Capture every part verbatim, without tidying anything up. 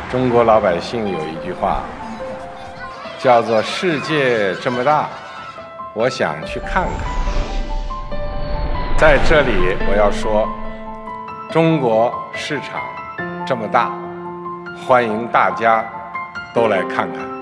中国老百姓有一句话，叫做"世界这么大，我想去看看"。在这里，我要说，中国市场这么大，欢迎大家都来看看。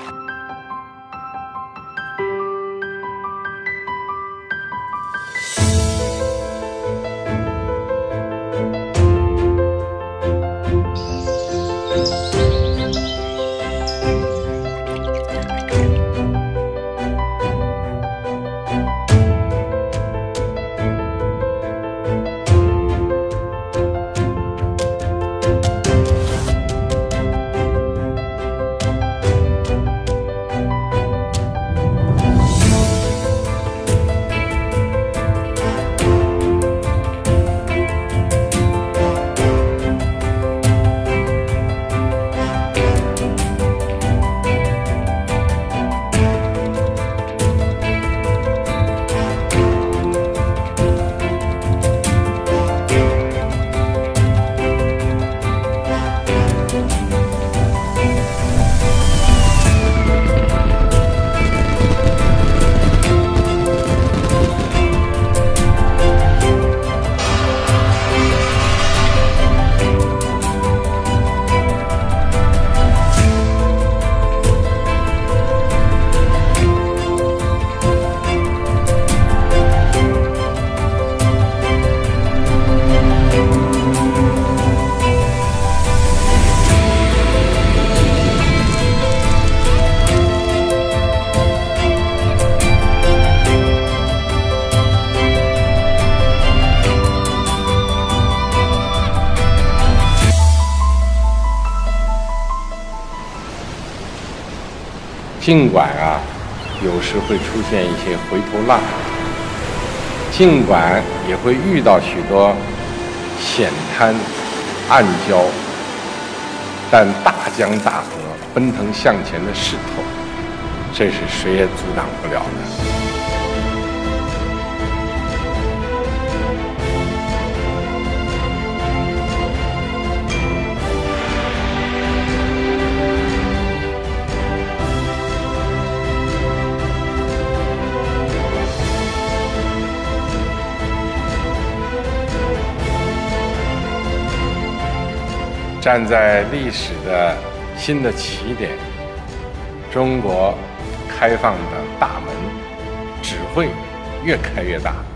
尽管啊，有时会出现一些回头浪，尽管也会遇到许多险滩、暗礁，但大江大河奔腾向前的势头，这是谁也阻挡不了的。站在历史的新的起点，中国开放的大门只会越开越大。